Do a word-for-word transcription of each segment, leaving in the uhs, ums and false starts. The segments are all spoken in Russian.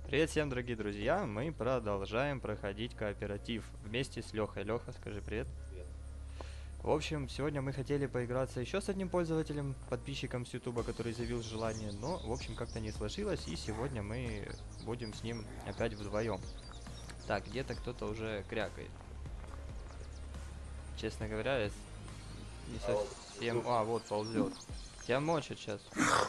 Привет всем, дорогие друзья! Мы продолжаем проходить кооператив вместе с Лехой. Леха, скажи привет. Привет. В общем, сегодня мы хотели поиграться еще с одним пользователем, подписчиком с Ютуба, который заявил желание, но, в общем, как-то не сложилось, и сегодня мы будем с ним опять вдвоем. Так, где-то кто-то уже крякает. Честно говоря, я не А вот совсем... звук. А, вот, ползет. Тебя мочат сейчас.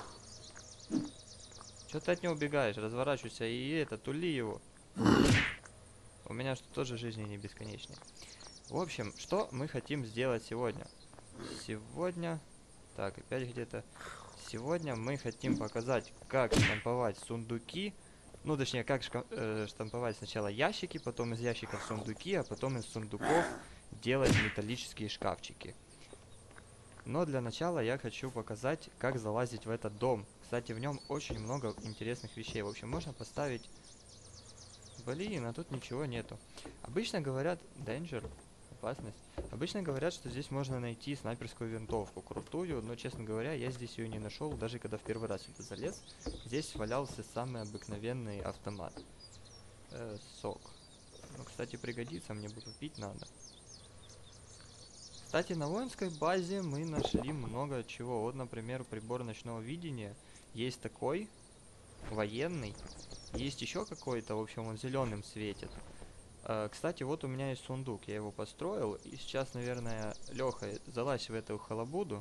Че ты от него убегаешь? Разворачивайся и это, тули его. У меня что тоже жизни не бесконечные. В общем, что мы хотим сделать сегодня? Сегодня... Так, опять где-то... Сегодня мы хотим показать, как штамповать сундуки. Ну, точнее, как шка э, штамповать сначала ящики, потом из ящиков сундуки, а потом из сундуков делать металлические шкафчики. Но для начала я хочу показать, как залазить в этот дом. Кстати, в нем очень много интересных вещей. В общем, можно поставить... Блин, а тут ничего нету. Обычно говорят... Danger. Опасность. Обычно говорят, что здесь можно найти снайперскую винтовку, крутую, но, честно говоря, я здесь ее не нашел, даже когда в первый раз сюда залез. Здесь валялся самый обыкновенный автомат. Э, сок. Ну, кстати, пригодится, мне бы попить надо. Кстати, на воинской базе мы нашли много чего. Вот, например, прибор ночного видения. Есть такой, военный. Есть еще какой-то, в общем, он зеленым светит. Uh, кстати, вот у меня есть сундук, я его построил, и сейчас, наверное, Леха, залазь в эту халабуду.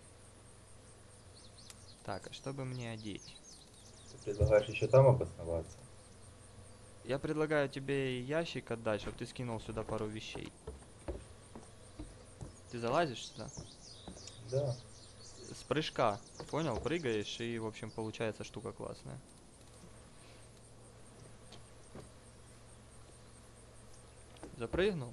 Так, а что бы мне одеть? Ты предлагаешь еще там обосноваться? Я предлагаю тебе ящик отдать, чтобы ты скинул сюда пару вещей. Ты залазишь сюда? Да. С прыжка, понял? Прыгаешь, и, в общем, получается штука классная. Запрыгнул?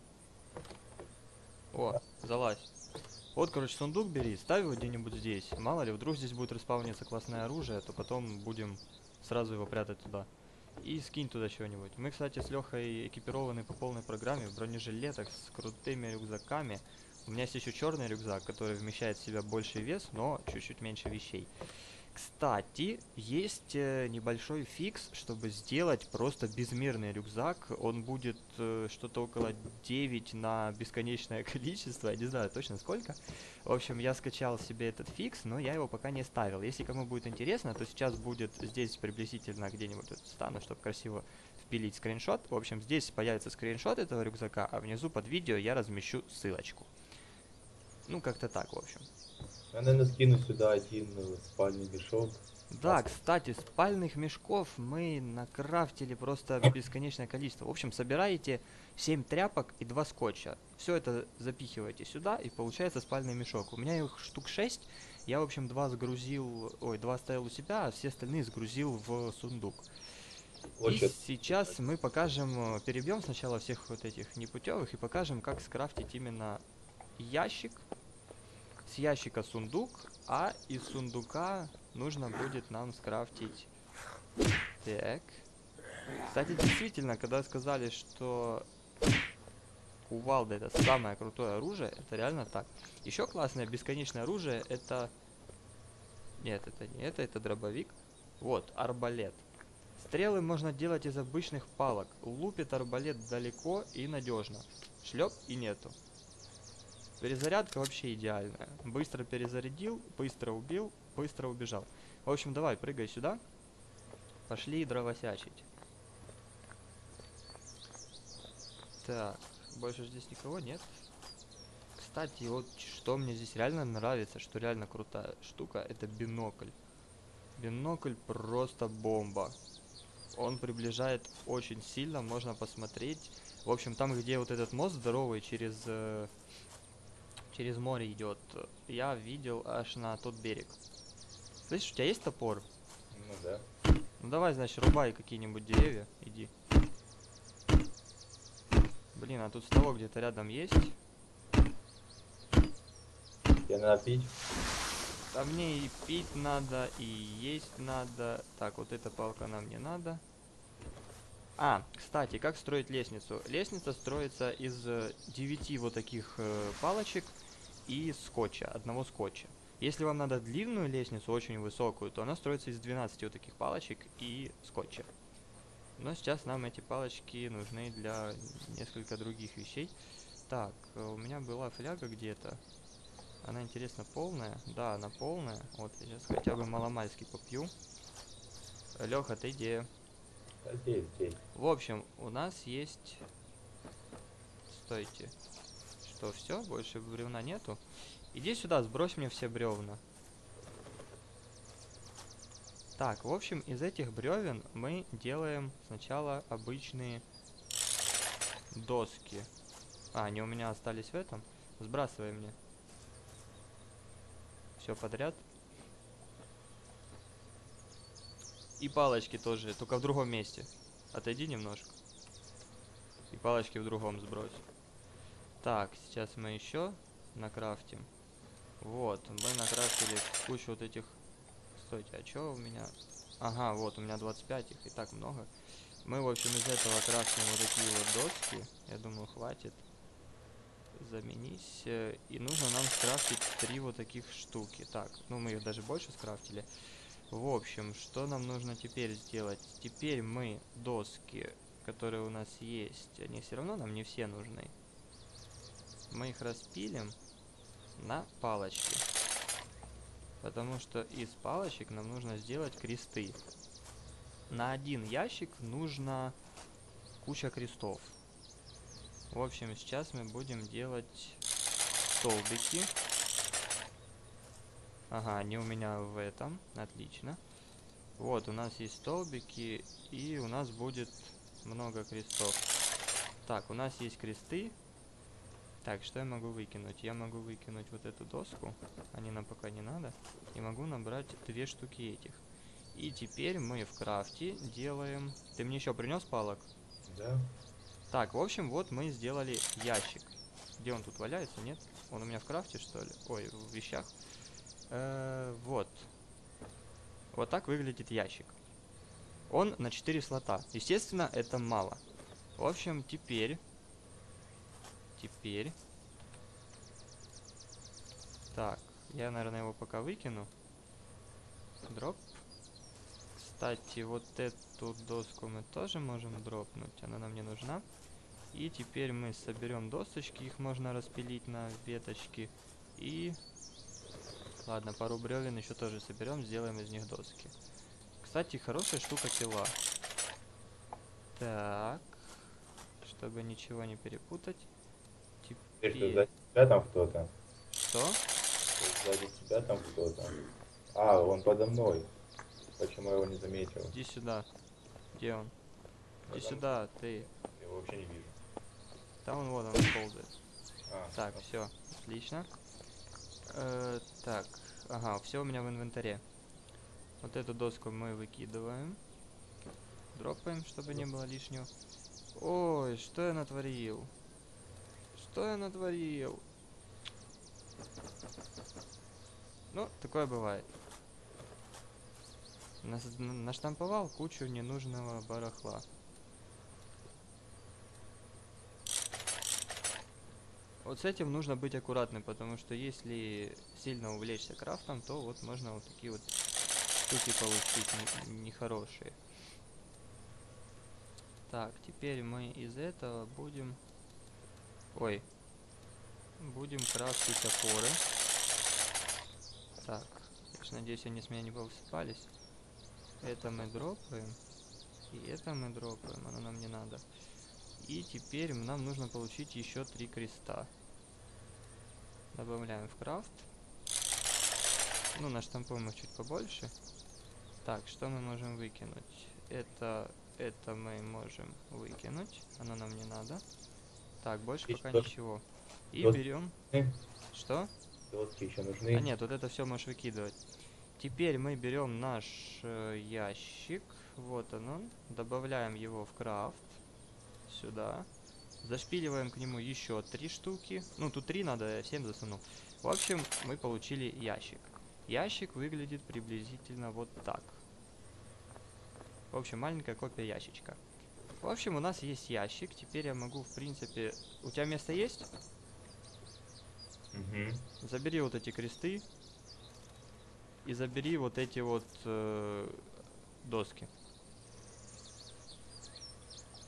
О, Да. залазь. Вот, короче, сундук бери, ставь его где-нибудь здесь. Мало ли, вдруг здесь будет респауниться классное оружие, то потом будем сразу его прятать туда. И скинь туда чего-нибудь. Мы, кстати, с Лехой экипированы по полной программе в бронежилетах с крутыми рюкзаками. У меня есть еще черный рюкзак, который вмещает в себя больший вес, но чуть-чуть меньше вещей. Кстати, есть э, небольшой фикс, чтобы сделать просто безмерный рюкзак. Он будет э, что-то около девять на бесконечное количество, я не знаю точно сколько. В общем, я скачал себе этот фикс, но я его пока не ставил. Если кому будет интересно, то сейчас будет здесь приблизительно где-нибудь вот стану, чтобы красиво впилить скриншот. В общем, здесь появится скриншот этого рюкзака, а внизу под видео я размещу ссылочку. Ну, как-то так, в общем. Я, наверное, скину сюда один э, спальный мешок. Да, Масло. кстати, спальных мешков мы накрафтили просто бесконечное количество. В общем, собираете семь тряпок и два скотча. Все это запихиваете сюда, и получается спальный мешок. У меня их штук шесть. Я, в общем, два сгрузил, ой, два оставил у себя, а все остальные сгрузил в сундук. И Очень. сейчас мы покажем, перебьем сначала всех вот этих непутевых и покажем, как скрафтить именно ящик. С ящика сундук, а из сундука нужно будет нам скрафтить. Так. Кстати, действительно, когда сказали, что кувалда это самое крутое оружие, это реально так. Еще классное бесконечное оружие это... Нет, это не это, это дробовик. Вот, арбалет. Стрелы можно делать из обычных палок. Лупит арбалет далеко и надежно. Шлеп и нету. Перезарядка вообще идеальная. Быстро перезарядил, быстро убил, быстро убежал. В общем, давай, прыгай сюда. Пошли дровосячить. Так, больше здесь никого нет. Кстати, вот что мне здесь реально нравится, что реально крутая штука, это бинокль. Бинокль просто бомба. Он приближает очень сильно, можно посмотреть. В общем, там, где вот этот мост здоровый через... Э, через море идет, я видел аж на тот берег. Слышишь, у тебя есть топор? Ну да. Ну давай, значит, рубай какие-нибудь деревья, иди. Блин, а тут ставок где-то рядом есть. Тебе надо пить? А мне и пить надо, и есть надо. Так, вот эта палка нам не надо. А, кстати, как строить лестницу? Лестница строится из девяти вот таких э, палочек и скотча, одного скотча. Если вам надо длинную лестницу, очень высокую, то она строится из двенадцати вот таких палочек и скотча. Но сейчас нам эти палочки нужны для несколько других вещей. Так, э, у меня была фляга где-то. Она, интересно, полная? Да, она полная. Вот, я сейчас хотя бы маломальски попью. Леха, ты где? Да, здесь, здесь. В общем, у нас есть... Стойте. Что, все? Больше бревна нету? Иди сюда, сбрось мне все бревна. Так, в общем, из этих бревен мы делаем сначала обычные доски. А, они у меня остались в этом. Сбрасывай мне. Все подряд. И палочки тоже, только в другом месте. Отойди немножко. И палочки в другом сбрось. Так, сейчас мы еще накрафтим. Вот, мы накрафтили кучу вот этих... Стойте, а что у меня... Ага, вот, у меня двадцать пять, их и так много. Мы, в общем, из этого крафтим вот такие вот доски. Я думаю, хватит. Заменись. э, И нужно нам скрафтить три вот таких штуки. Так, ну мы их даже больше скрафтили. В общем, что нам нужно теперь сделать? Теперь мы доски, которые у нас есть, они все равно нам не все нужны. Мы их распилим на палочки. Потому что из палочек нам нужно сделать кресты. На один ящик нужно куча крестов. В общем, сейчас мы будем делать столбики. Ага, они у меня в этом. Отлично. Вот, у нас есть столбики, и у нас будет много крестов. Так, у нас есть кресты. Так, что я могу выкинуть? Я могу выкинуть вот эту доску. Они нам пока не надо. И могу набрать две штуки этих. И теперь мы в крафте делаем... Ты мне еще принес палок? Да. Так, в общем, вот мы сделали ящик. Где он тут валяется? Нет? Он у меня в крафте, что ли? Ой, в вещах. Э-э, вот. Вот так выглядит ящик. Он на четыре слота. Естественно, это мало. В общем, теперь... Теперь... Так, я, наверное, его пока выкину. Дроп. Кстати, вот эту доску мы тоже можем дропнуть. Она нам не нужна. И теперь мы соберем досочки. Их можно распилить на веточки. И... Ладно, пару бревен еще тоже соберем. Сделаем из них доски. Кстати, хорошая штука пила. Так. Чтобы ничего не перепутать. Ты что, Теперь... сзади тебя там кто-то? Что? Что, сзади тебя там кто-то? А, он подо мной. Почему я его не заметил? Иди сюда. Где он? Я Иди там- сюда, ты. Я его вообще не вижу. Там он, вот он ползает. А, Так, ну, все, отлично. Э, так, ага, все у меня в инвентаре. Вот эту доску мы выкидываем. Дропаем, чтобы не было лишнего. Ой, что я натворил? Что я натворил? Ну, такое бывает. Нас- Наштамповал кучу ненужного барахла. Вот с этим нужно быть аккуратным, потому что если сильно увлечься крафтом, то вот можно вот такие вот штуки получить не- нехорошие. Так, теперь мы из этого будем... Ой. Будем крафтить опоры. Так, я ж надеюсь, они с меня не повысыпались. Это мы дропаем. И это мы дропаем, оно нам не надо. И теперь нам нужно получить еще три креста. Добавляем в крафт. Ну, наштампуем их чуть побольше. Так, что мы можем выкинуть? Это, это мы можем выкинуть. Оно нам не надо. Так, больше есть пока дос- ничего. И дос- берем... Что? доски еще А нужны. нет, вот это все можешь выкидывать. Теперь мы берем наш э, ящик. Вот он он. Добавляем его в крафт. Сюда. Зашпиливаем к нему еще три штуки. Ну, тут три надо, я семь засунул. В общем, мы получили ящик. Ящик выглядит приблизительно вот так. В общем, маленькая копия ящичка. В общем, у нас есть ящик. Теперь я могу, в принципе... У тебя место есть? Угу. Забери вот эти кресты. И забери вот эти вот э, доски.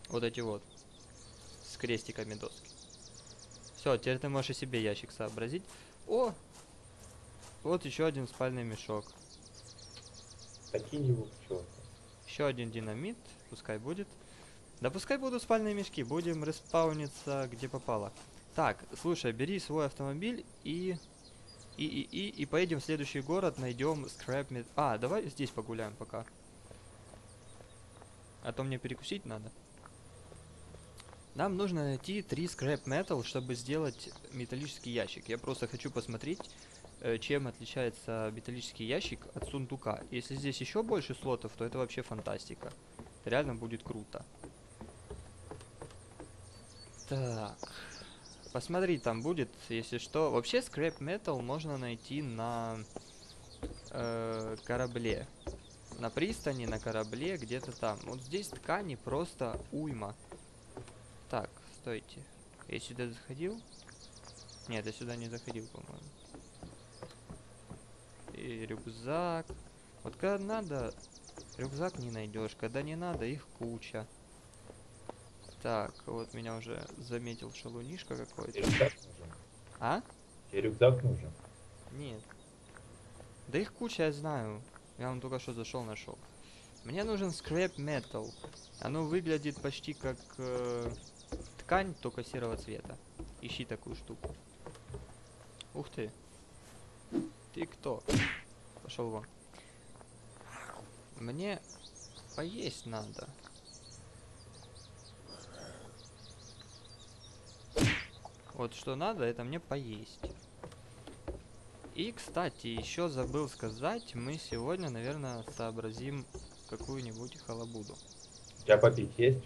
Вот эти вот. С крестиками доски. Все, теперь ты можешь и себе ящик сообразить. О! Вот еще один спальный мешок. Такие его к черту. Еще один динамит. Пускай будет. Да пускай будут спальные мешки. Будем респауниться где попало. Так, слушай, бери свой автомобиль и... И, и, и, и поедем в следующий город, найдем скрап мет... А, давай здесь погуляем пока. А то мне перекусить надо. Нам нужно найти три скрап метал, чтобы сделать металлический ящик. Я просто хочу посмотреть, э, чем отличается металлический ящик от сундука. Если здесь еще больше слотов, то это вообще фантастика. Это реально будет круто. Так. Посмотри, там будет, если что. Вообще скрап метал можно найти на э, корабле. На пристани, на корабле, где-то там. Вот здесь ткани просто уйма. Так, стойте. Я сюда заходил? Нет, я сюда не заходил, по-моему. И рюкзак. Вот когда надо, рюкзак не найдешь. Когда не надо, их куча. Так, вот меня уже заметил шалунишка какой-то. Тебе рюкзак нужен? А? Тебе рюкзак нужен? Нет. Да их куча, я знаю. Я вон только что зашел, нашел. Мне нужен скрап метал. Оно выглядит почти как э, ткань, только серого цвета. Ищи такую штуку. Ух ты. Ты кто? Пошел вон. Мне поесть надо. Вот что надо, это мне поесть. И, кстати, еще забыл сказать, мы сегодня, наверное, сообразим какую-нибудь халабуду. У тебя попить есть?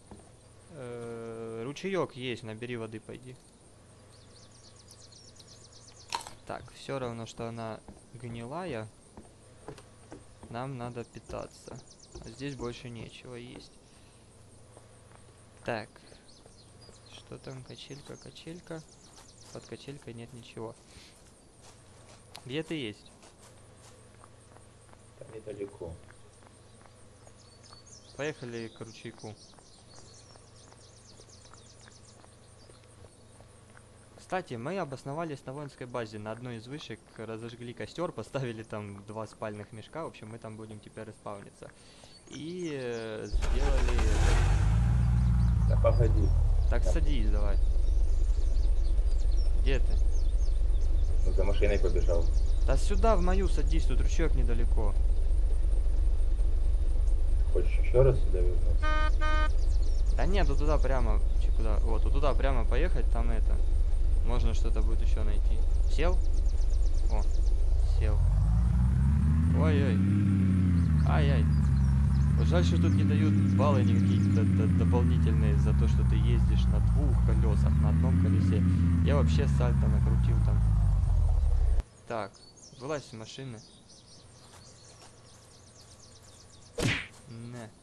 Э-э, ручеек есть, набери воды, пойди. Так, все равно, что она гнилая, нам надо питаться. А здесь больше нечего есть. Так. Что там? Качелька, качелька. Под качелькой нет ничего. Где ты есть? Там недалеко. Поехали к ручейку. Кстати, мы обосновались на воинской базе. На одной из вышек разожгли костер, поставили там два спальных мешка. В общем, мы там будем теперь респауниться. И э, сделали... Да погоди. Так, Да. садись давай. Где ты? Ну, за машиной побежал. Да сюда, в мою садись, тут ручеек недалеко. Хочешь еще раз сюда вернуться? Да нет, вот туда прямо. Че, куда? Вот, вот туда прямо поехать, там это. Можно что-то будет еще найти. Сел? О, сел. Ой-ой. Ай-ай. Вот жаль, что тут не дают баллы никакие д- д- дополнительные за то, что ты ездишь на двух колесах, на одном колесе. Я вообще сальто накрутил там. Так, вылазь из машины. Не.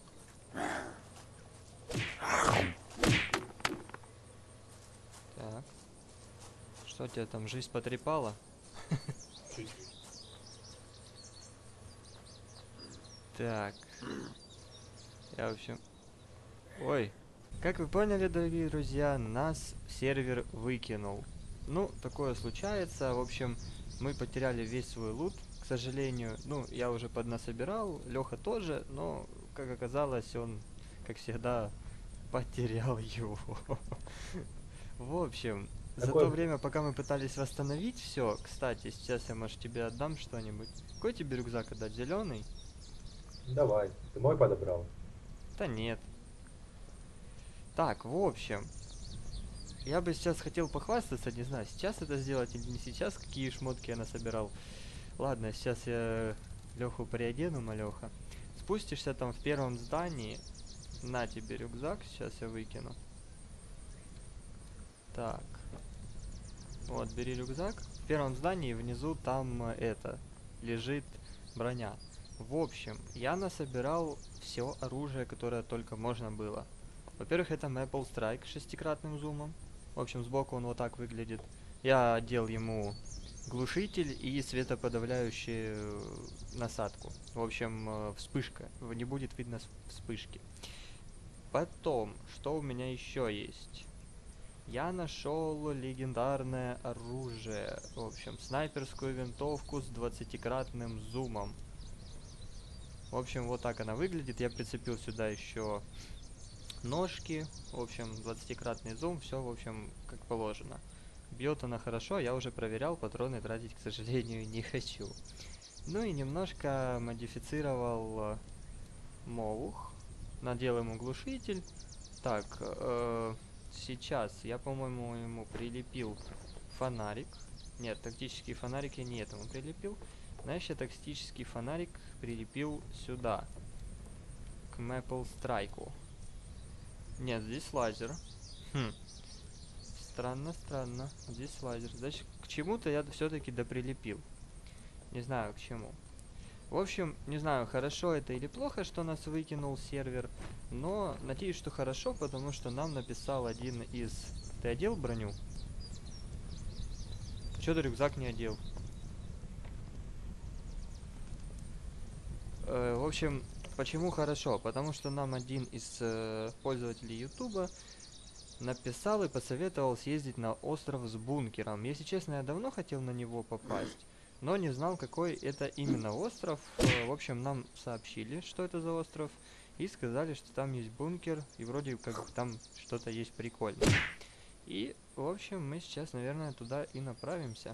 Так. Что тебя там, жизнь потрепала? Чуть-чуть. Так. Я, в общем... Ой. Как вы поняли, дорогие друзья, нас сервер выкинул. Ну, такое случается. В общем, мы потеряли весь свой лут, к сожалению. Ну, я уже поднасобирал, Леха тоже, но, как оказалось, он, как всегда, потерял его. В общем, за Какой? то время, пока мы пытались восстановить все, кстати, сейчас я, может, тебе отдам что-нибудь. Какой тебе рюкзак отдать? Зеленый? Давай. Ты мой подобрал? Да нет. Так, в общем, я бы сейчас хотел похвастаться, не знаю, сейчас это сделать или не сейчас, какие шмотки я насобирал. Ладно, сейчас я Леху приодену, малеха. Спустишься там в первом здании. На тебе рюкзак, сейчас я выкину. Так. Вот, бери рюкзак. В первом здании внизу там э, это, лежит броня. В общем, я насобирал все оружие, которое только можно было. Во-первых, это Maple Strike с шестикратным зумом. В общем, сбоку он вот так выглядит. Я одел ему глушитель и светоподавляющую насадку. В общем, э, вспышка. Не будет видно вспышки. Потом, что у меня еще есть? Я нашел легендарное оружие. В общем, снайперскую винтовку с двадцатикратным зумом. В общем, вот так она выглядит. Я прицепил сюда еще ножки. В общем, двадцатикратный зум. Все, в общем, как положено. Бьет она хорошо. Я уже проверял. Патроны тратить, к сожалению, не хочу. Ну и немножко модифицировал молух. Надел ему глушитель. Так, э, сейчас я, по-моему, ему прилепил фонарик. Нет, тактический фонарик я не этому прилепил. Знаешь, я тактический фонарик прилепил сюда. К Maple Strike. Нет, здесь лазер. Хм. Странно, странно. Здесь лазер. Значит, к чему-то я все-таки доприлепил. Не знаю, к чему. В общем, не знаю, хорошо это или плохо, что нас выкинул сервер, но надеюсь, что хорошо, потому что нам написал один из... Ты одел броню? Чё ты рюкзак не одел? Э, в общем, почему хорошо? Потому что нам один из э, пользователей Ютуба написал и посоветовал съездить на остров с бункером. Если честно, я давно хотел на него попасть, но не знал, какой это именно остров. В общем, нам сообщили, что это за остров, и сказали, что там есть бункер, и вроде как там что-то есть прикольное. И, в общем, мы сейчас, наверное, туда и направимся.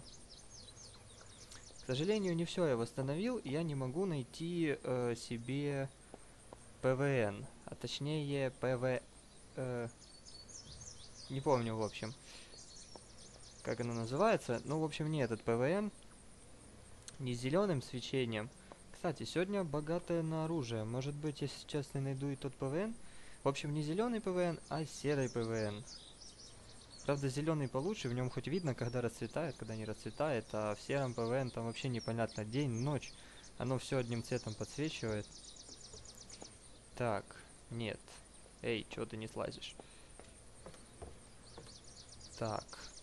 К сожалению, не все я восстановил, и я не могу найти э, себе ПВН, а точнее ПВ... Э, не помню, в общем, как оно называется. Ну, в общем, не этот ПВН. Не с зеленым свечением. Кстати, сегодня богатое на оружие. Может быть, я сейчас и найду и тот ПВН. В общем, не зеленый ПВН, а серый ПВН. Правда, зеленый получше, в нем хоть видно, когда расцветает, когда не расцветает, а в сером ПВН там вообще непонятно день, ночь. Оно все одним цветом подсвечивает. Так, нет. Эй, чего ты не слазишь? Так.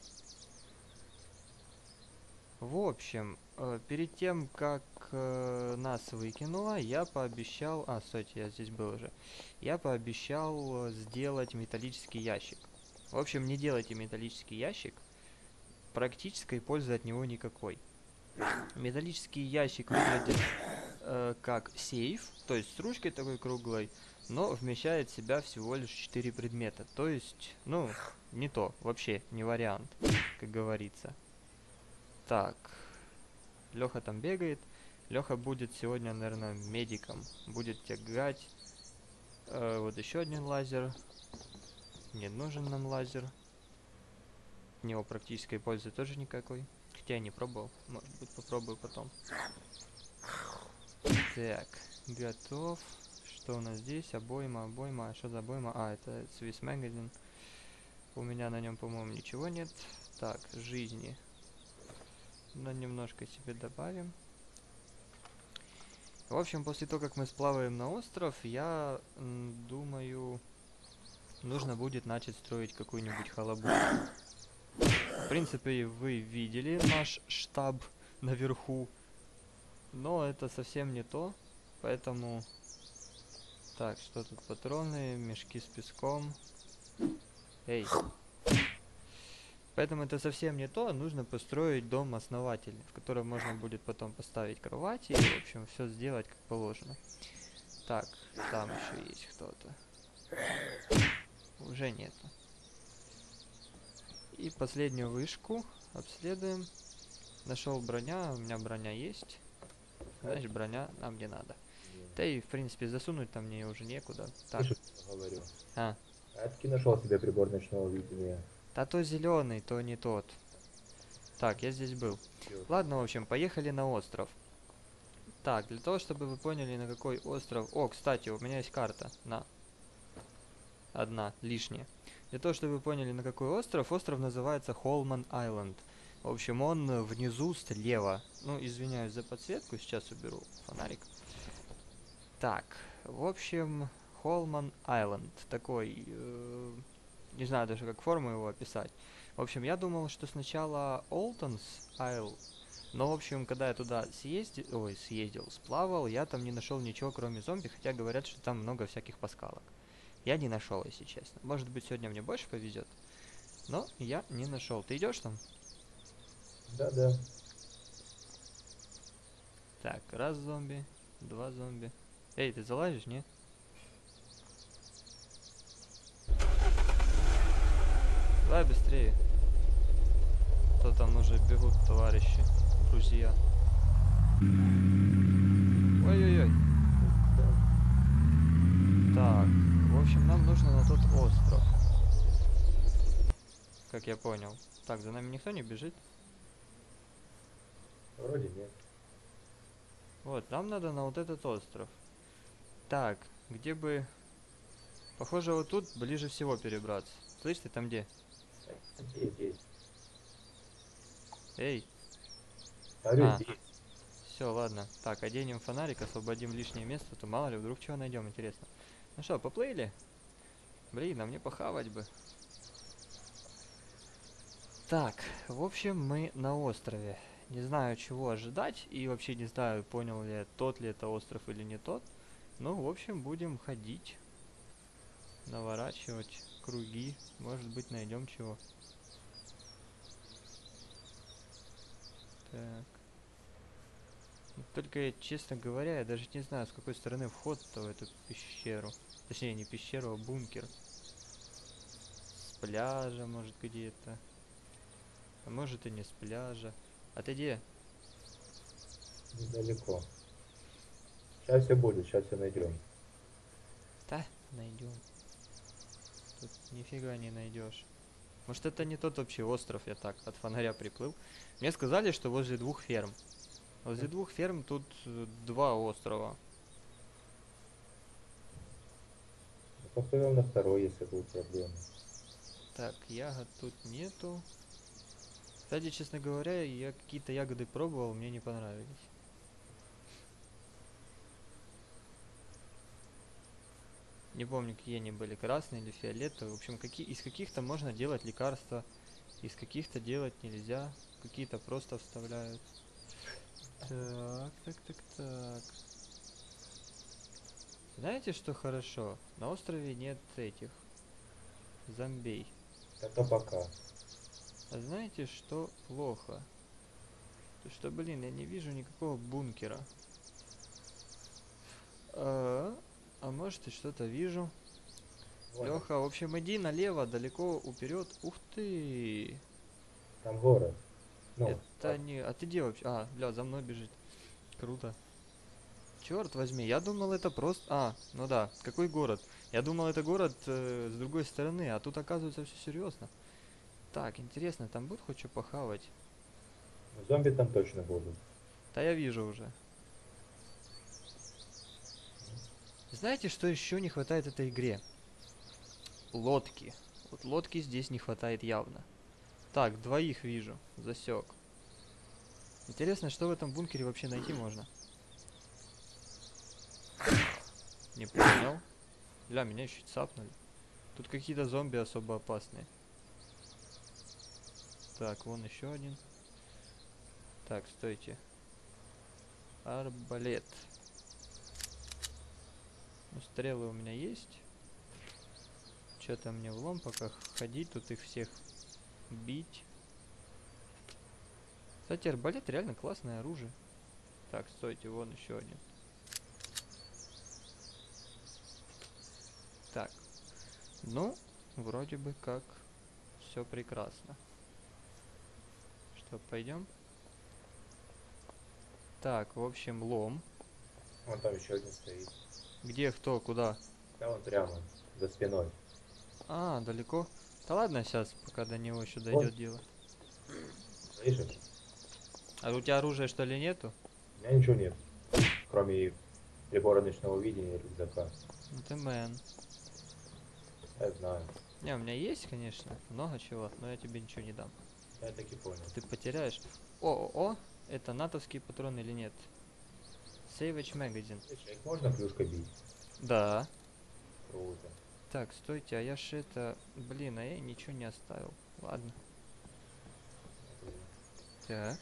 В общем, э, перед тем, как э, нас выкинуло, я пообещал... А, стойте, я здесь был уже. Я пообещал э, сделать металлический ящик. В общем, не делайте металлический ящик. Практической пользы от него никакой. Металлический ящик выглядит э, как сейф, то есть с ручкой такой круглой, но вмещает в себя всего лишь четыре предмета. То есть, ну, не то, вообще не вариант, как говорится. Так, Леха там бегает. Леха будет сегодня, наверное, медиком. Будет тягать. Э, вот еще один лазер. Не нужен нам лазер. У него практической пользы тоже никакой. Хотя я не пробовал. Может быть, попробую потом. Так, готов. Что у нас здесь? Обойма, обойма. А что за обойма? А, это Swiss Magazine. У меня на нем, по-моему, ничего нет. Так, жизни. Но немножко себе добавим. В общем, после того, как мы сплаваем на остров, я м, думаю, нужно будет начать строить какую-нибудь халабуду. В принципе, вы видели наш штаб наверху, но это совсем не то, поэтому... Так, что тут? Патроны, мешки с песком. Эй. Поэтому это совсем не то, нужно построить дом-основатель, в котором можно будет потом поставить кровати и, в общем, все сделать как положено. Так, там еще есть кто-то. Уже нету. И последнюю вышку обследуем. Нашел броня, у меня броня есть. Значит, броня нам не надо. Да и, в принципе, засунуть там мне уже некуда. Так. Слышишь, что говорю? А. Я таки нашел себе прибор ночного видения. Да то зеленый, то не тот. Так, я здесь был. Ладно, в общем, поехали на остров. Так, для того, чтобы вы поняли, на какой остров... О, кстати, у меня есть карта. На. Одна, лишняя. Для того, чтобы вы поняли, на какой остров, остров называется Холман Айленд. В общем, он внизу слева. Ну, извиняюсь за подсветку, сейчас уберу фонарик. Так, в общем, Холман Айленд. Такой... Э не знаю даже, как форму его описать. В общем, я думал, что сначала Олтонс Айл. Но, в общем, когда я туда съездил, ой, съездил, сплавал, я там не нашел ничего, кроме зомби, хотя говорят, что там много всяких паскалок. Я не нашел, если честно. Может быть, сегодня мне больше повезет. Но я не нашел. Ты идешь там? Да-да. Так, раз зомби, два зомби. Эй, ты залазишь, не? Давай быстрее. То там уже бегут товарищи, друзья. Ой-ой-ой. Так, в общем, нам нужно на тот остров. Как я понял. Так, за нами никто не бежит? Вроде нет. Вот, нам надо на вот этот остров. Так, где бы... Похоже, вот тут ближе всего перебраться. Слышь, ты там где? Здесь, здесь. Эй, Говорю, а, здесь. все, ладно. Так, оденем фонарик, освободим лишнее место, то мало ли, вдруг чего найдем, интересно. Ну что, поплыли? Блин, а мне похавать бы. Так, в общем, мы на острове. Не знаю, чего ожидать, и вообще не знаю, понял ли я, тот ли это остров или не тот. Ну, в общем, будем ходить, наворачивать круги. Может быть, найдем чего. Так. Только, честно говоря, я даже не знаю, с какой стороны вход-то в эту пещеру. Точнее, не пещеру, а бункер. С пляжа, может, где-то. А может, и не с пляжа. А ты где? Недалеко. Сейчас все будет, сейчас все найдем. Да, найдем. Тут нифига не найдешь. Может, это не тот вообще остров, я так от фонаря приплыл. Мне сказали, что возле двух ферм. Возле двух ферм тут э, два острова. Поплывем на второй, если будут проблемы. Так, ягод тут нету. Кстати, честно говоря, я какие-то ягоды пробовал, мне не понравились. Не помню, какие они были, красные или фиолетовые. В общем, какие, из каких-то можно делать лекарства, из каких-то делать нельзя. Какие-то просто вставляют. Так, так, так, так. Знаете, что хорошо? На острове нет этих зомбей. Это пока. А знаете, что плохо? То что, блин, я не вижу никакого бункера. А, а может и что-то вижу. Вон, Леха, в общем, иди налево, далеко уперед. Ух ты! там город. Ну, Это так, не... А ты где вообще? А, бля, за мной бежит. Круто. Черт возьми, я думал это просто... А, ну да, какой город? Я думал это город э, с другой стороны, а тут оказывается все серьезно. Так, интересно, там будет хоть что похавать? зомби там точно будут. Да я вижу уже. Знаете, что еще не хватает этой игре? Лодки. Вот лодки здесь не хватает явно. Так, двоих вижу. Засек. Интересно, что в этом бункере вообще найти можно? Не понял. Ля, меня еще цапнули. Тут какие-то зомби особо опасные. Так, вон еще один. Так, стойте. Арбалет. Ну, стрелы у меня есть. Что-то мне влом пока ходить, тут их всех бить. Кстати, арбалет реально классное оружие. Так, стойте, вон еще один. Так. Ну, вроде бы как все прекрасно. Что, пойдем? Так, в общем, лом. Вон там еще один стоит. Где, кто, куда? Да, он прямо, за спиной. А, далеко. Да ладно, сейчас, пока до него еще Вон, дойдет дело. слышишь? А у тебя оружия что ли нету? У меня ничего нет, кроме прибора ночного видения и рюкзака. Ну ты мэн. Я знаю. Не, у меня есть, конечно, много чего, но я тебе ничего не дам. Я так и понял. Ты потеряешь. О-о-о, это натовские патроны или нет? Savage Magazine. Слышь, а их можно плюшкой бить? Да. Круто. Так, стойте, а я ж это... Блин, а я ничего не оставил. Ладно. Так.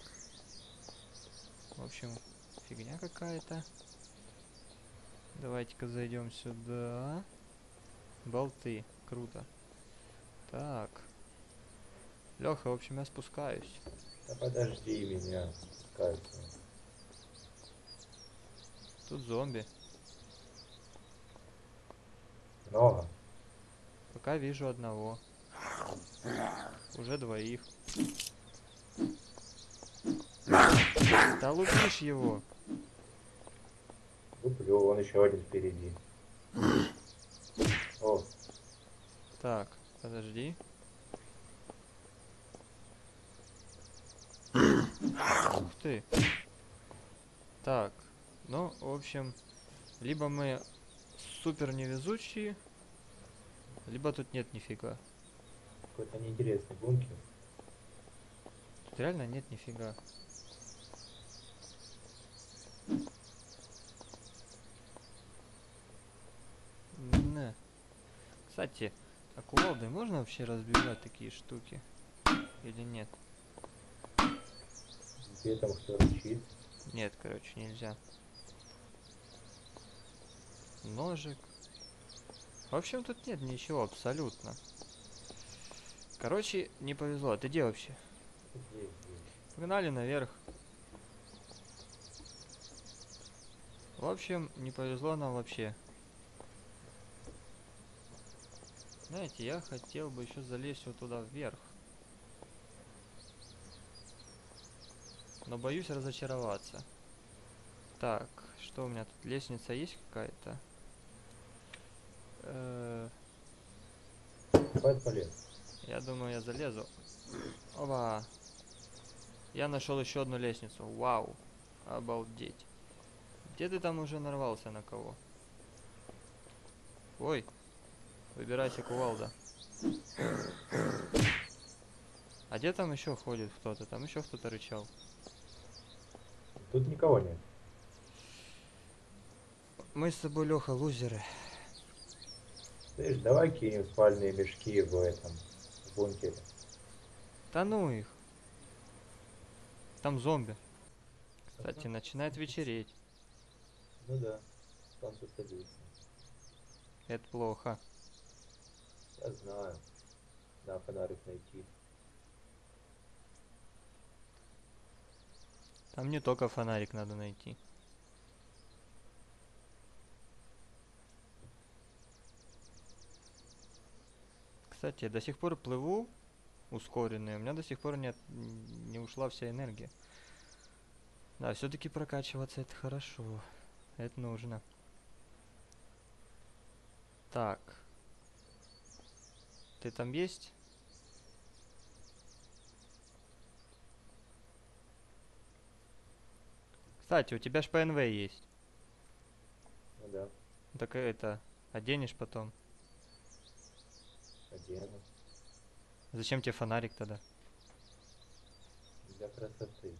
В общем, фигня какая-то. Давайте-ка зайдем сюда. Болты. Круто. Так. Леха, в общем, я спускаюсь. Да подожди меня. Спускайся. Тут зомби. Много. Пока вижу одного. Уже двоих. Да лупишь его. Люблю, он еще один впереди. О, Так, подожди. Ух ты. Так, ну, в общем, либо мы супер невезучие, либо тут нет нифига. какой-то неинтересный бункер. Тут реально нет нифига. Не. Кстати, а кувалдой можно вообще разбивать такие штуки? Или нет? Где там кто рычит? Нет, короче, нельзя. Ножик. В общем, тут нет ничего абсолютно. Короче, не повезло. Ты где вообще? Здесь, здесь. Погнали наверх. В общем, не повезло нам вообще. Знаете, я хотел бы еще залезть вот туда вверх. Но боюсь разочароваться. Так, что у меня тут? Лестница есть какая-то? Э, Давай полез. Я думаю, я залезу. Оба. Я нашел еще одну лестницу. Вау. Обалдеть. Где ты там уже нарвался на кого? Ой. Выбирайся, кувалда. А где там еще ходит кто-то? Там еще кто-то рычал. Тут никого нет. Мы с тобой, Леха, лузеры. Слышь, давай кинем спальные мешки в этом в бункере. Да ну их. Там зомби. Кстати, начинает вечереть. Ну да, солнце садится. Это плохо. Я знаю. Да, фонарик найти. Там не только фонарик надо найти. Кстати, я до сих пор плыву ускоренный. У меня до сих пор нет, не ушла вся энергия. Да, все-таки прокачиваться это хорошо. Это нужно. Так. Ты там есть? Кстати, у тебя ж П Н В есть. Ну да, Так это, оденешь потом. одену. Зачем тебе фонарик тогда? Для красоты.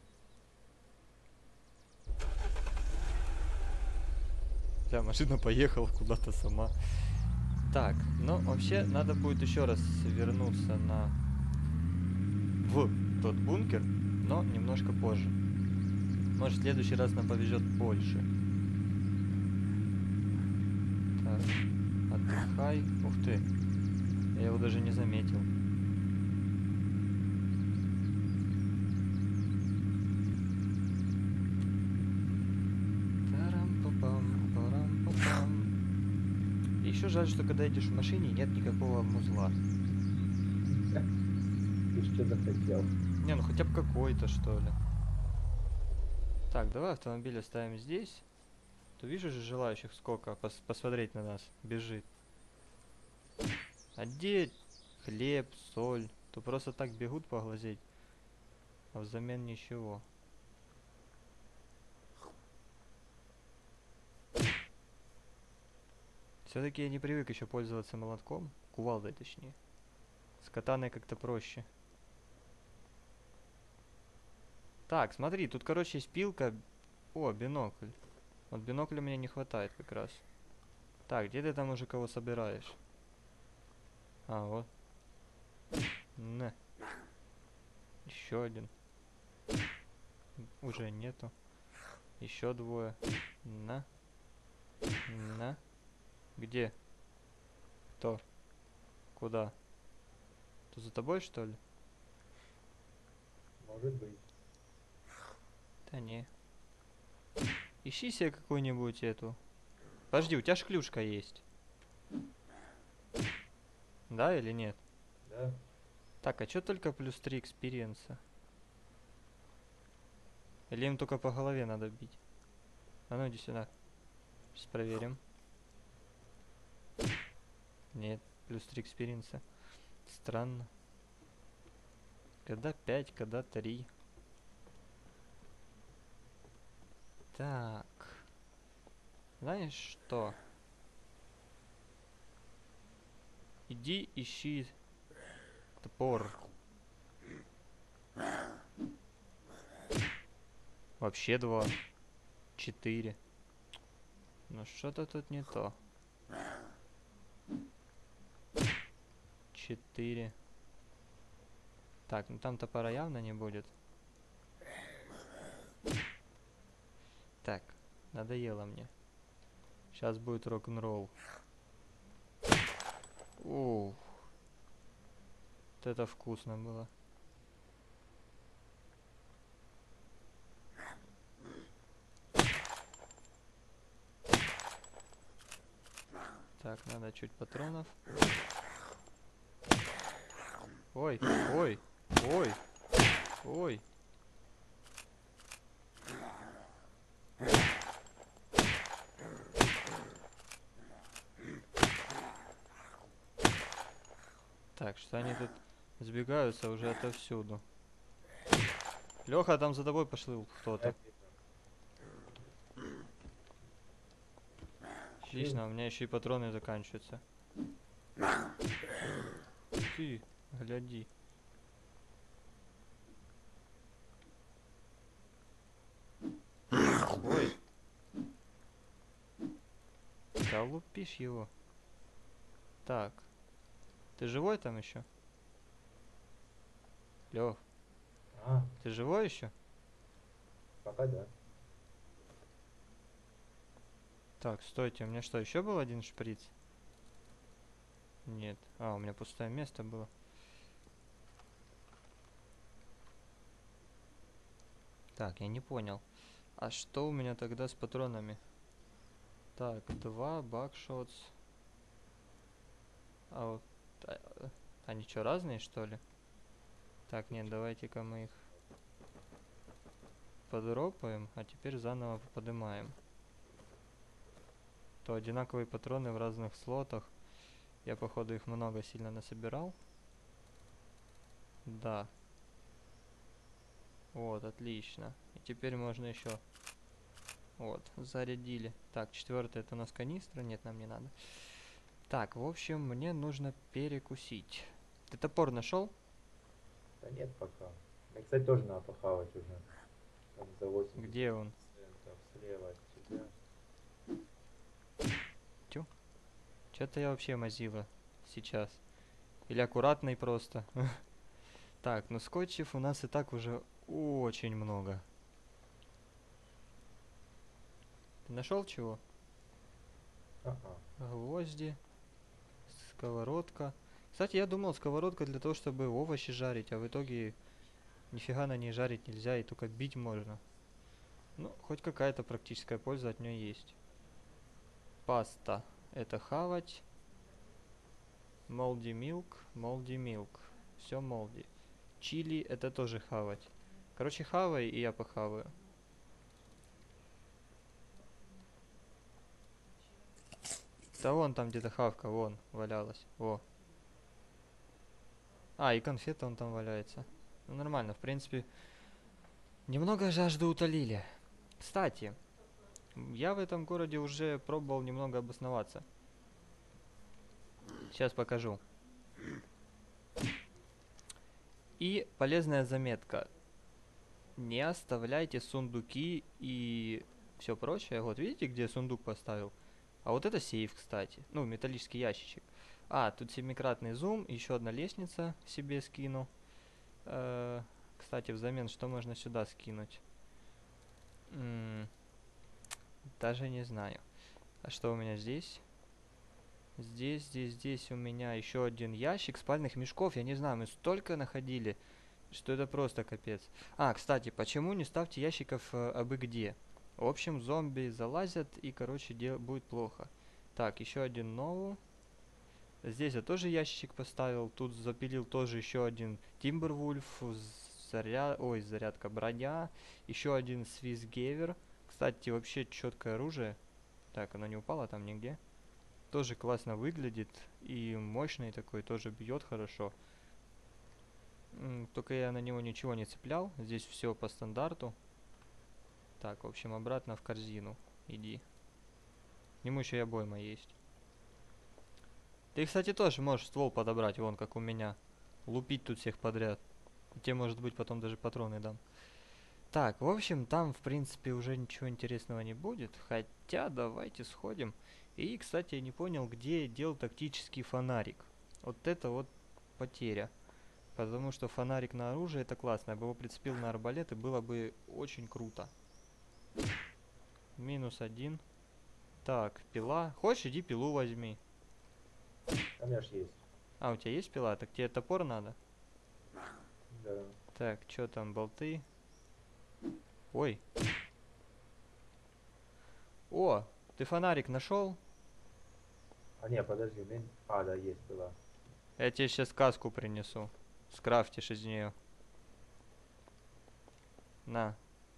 Бля, машина поехала куда-то сама. Так, ну вообще надо будет еще раз вернуться на в тот бункер, но немножко позже. Может, в следующий раз нам повезет больше. Так, отдыхай. Ух ты, я его даже не заметил. Тарам-папам-парам-папам. Еще жаль, что когда едешь в машине, нет никакого музла. Ты что захотел? Не, ну хотя бы какой-то, что ли. Так, давай автомобиль оставим здесь. Ты видишь же желающих сколько пос посмотреть на нас бежит. А где хлеб, соль? То просто так бегут поглазеть. А взамен ничего. Все-таки я не привык еще пользоваться молотком. Кувалдой точнее. С катаной как-то проще. Так, смотри, тут, короче, есть пилка. О, бинокль. Вот бинокля мне не хватает как раз. Так, где ты там уже кого собираешь? А, вот. Не. Еще один. Уже нету. Еще двое. На. На. Где? Кто? Куда? То за тобой, что ли? Может быть. Да не. Ищи себе какую-нибудь эту. Подожди, у тебя ж клюшка есть. Да или нет? Да? Так, а чё только плюс три экспириенса? Или им только по голове надо бить? А ну иди сюда. Сейчас проверим. Нет, плюс три экспириенса. Странно. Когда пять, когда три. Так. Знаешь что? Иди ищи топор. Вообще два. Четыре. Ну что-то тут не то. Четыре. Так, ну там топора явно не будет. Так, надоело мне. Сейчас будет рок-н-ролл. Ух. Вот это вкусно было. Так, надо чуть патронов. Ой, ой, ой, ой. Так, что они тут сбегаются уже отовсюду. Леха, там за тобой пошел кто-то. Отлично, у меня еще и патроны заканчиваются. Ты, гляди. Ой. Да лупишь его. Так. Ты живой там еще? Лех, А, ты живой еще? пока да. Так, стойте, у меня что, еще был один шприц? Нет. А, у меня пустое место было. Так, я не понял. А что у меня тогда с патронами? Так, два бакшотс. А вот... а, э, они что, разные, что ли? Так, нет, давайте-ка мы их подропаем, а теперь заново поднимаем. То одинаковые патроны в разных слотах. Я, походу, их много сильно насобирал. Да. Вот, отлично. И теперь можно еще... Вот, зарядили. Так, четвертое это у нас канистра. Нет, нам не надо. Так, в общем, мне нужно перекусить. Ты топор нашел? Да нет пока. Мне, кстати, тоже надо похавать уже. Там за восемьдесят Где он? процентов слева от тебя. Тю. Что-то я вообще мазила сейчас. Или аккуратный просто. Так, ну скотчев у нас и так уже очень много. Ты нашел чего? Ага. Гвозди, сковородка. Кстати, я думал, сковородка для того, чтобы овощи жарить, а в итоге нифига на ней жарить нельзя, и только бить можно. Ну, хоть какая-то практическая польза от нее есть. Паста. Это хавать. Молди милк, молди милк. Все молди. Чили это тоже хавать. Короче, хавай, и я похаваю. Да вон там где-то хавка, вон, валялась. Во. А, и конфета он там валяется. Ну, нормально, в принципе. Немного жажду утолили. Кстати, я в этом городе уже пробовал немного обосноваться. Сейчас покажу. И полезная заметка. Не оставляйте сундуки и все прочее. Вот видите, где я сундук поставил? А вот это сейф, кстати. Ну, металлический ящичек. А, тут семикратный зум, еще одна лестница себе скину. Э, кстати, взамен что можно сюда скинуть? М, даже не знаю. А что у меня здесь? Здесь, здесь, здесь у меня еще один ящик спальных мешков. Я не знаю, мы столько находили, что это просто капец. А, кстати, почему не ставьте ящиков э, абы где? В общем, зомби залазят и, короче, дел будет плохо. Так, еще один новый. Здесь я тоже ящик поставил. Тут запилил тоже еще один Тимбервульф. Заря... Ой, зарядка броня. Еще один Свизгевер. Кстати, вообще четкое оружие. Так, оно не упало там нигде. Тоже классно выглядит. И мощный такой, тоже бьет хорошо. М, Только я на него ничего не цеплял. Здесь все по стандарту. Так, в общем, обратно в корзину. Иди. К нему еще и обойма есть. Ты, кстати, тоже можешь ствол подобрать, вон как у меня. Лупить тут всех подряд. И тебе, может быть, потом даже патроны дам. Так, в общем, там, в принципе, уже ничего интересного не будет. Хотя, давайте сходим. И, кстати, я не понял, где дел тактический фонарик. Вот это вот потеря. Потому что фонарик на оружие это классно. Я бы его прицепил на арбалет, и было бы очень круто. Минус один. Так, пила. Хочешь, иди пилу возьми. А у меня ж есть. А, у тебя есть пила? Так тебе топор надо? Да. Так, что там, болты? Ой. О, ты фонарик нашел? А не, подожди, у меня... А, да, есть была. Я тебе сейчас каску принесу. Скрафтишь из нее. На.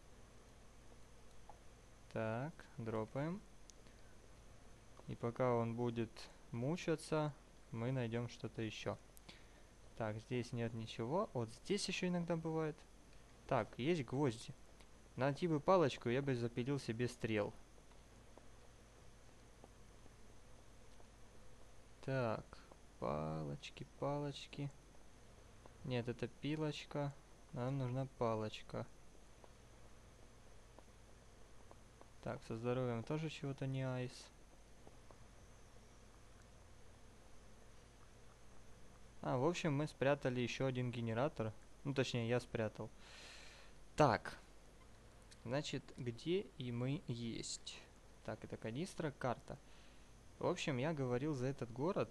Так, дропаем. И пока он будет мучаться, мы найдем что-то еще. Так, здесь нет ничего. Вот здесь еще иногда бывает. Так, есть гвозди. Найти бы палочку, я бы запилил себе стрел. Так, палочки, палочки. Нет, это пилочка. Нам нужна палочка. Так, со здоровьем тоже чего-то не айс. А, в общем, мы спрятали еще один генератор. Ну, точнее, я спрятал. Так. Значит, где и мы есть? Так, это канистра, карта. В общем, я говорил за этот город.